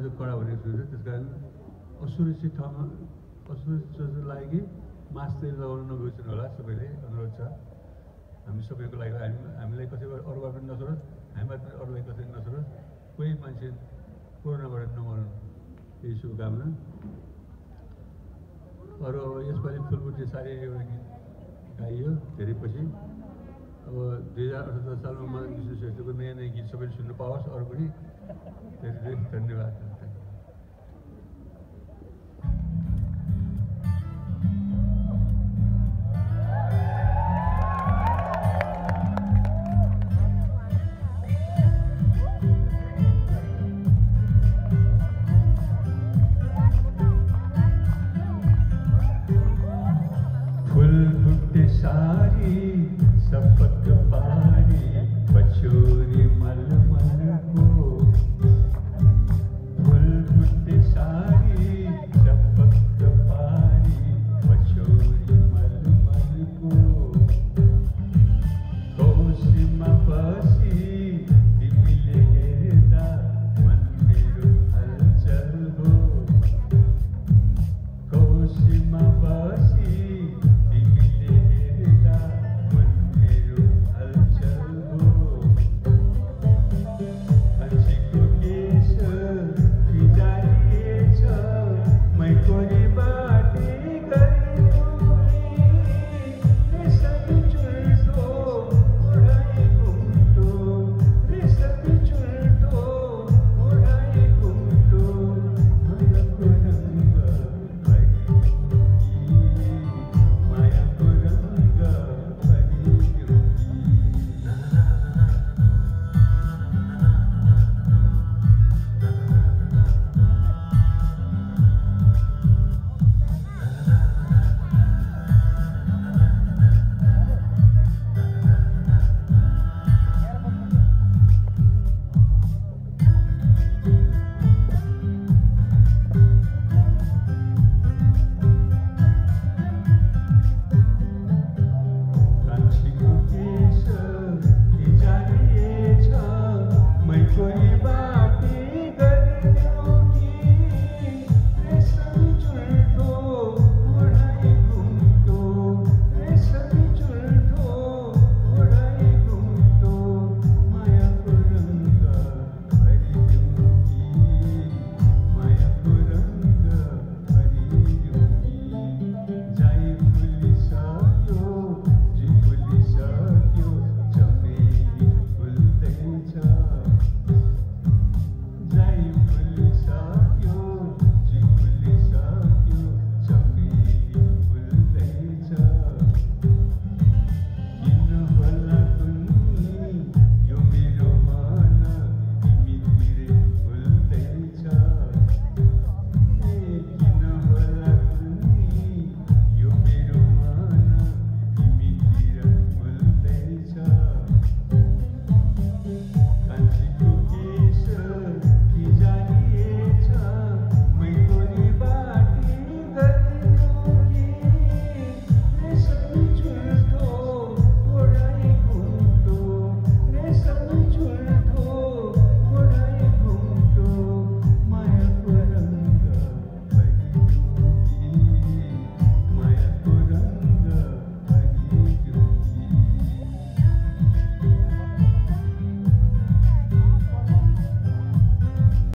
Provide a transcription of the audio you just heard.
चाहिँ कडा भनेको सुन्छ। त्यस कारण असुरक्षित ठाउँमा असुरक्षित लागि मास्क चाहिँ लगाउन नबिर्सनु होला। सबैले अनुरोध छ हामी सबैको लागि। हामीलाई कसैबाट अरूबाट पनि नसरोस्, हामीबाट पनि अरूलाई कसैले नसरोस्, कोही मान्छे कोरोनाबाट नमर्नु, यही शुभकामना। अरू अब यसपालि फुलबुट्टे सारी एउटा गीत गाइयो धेरै पछि। अब 2078 सालमा मदन कृष्ण श्रेष्ठको नयाँ नयाँ गीत सबैले सुन्नु पाओस्। अरू पनि धेरै धेरै धन्यवाद।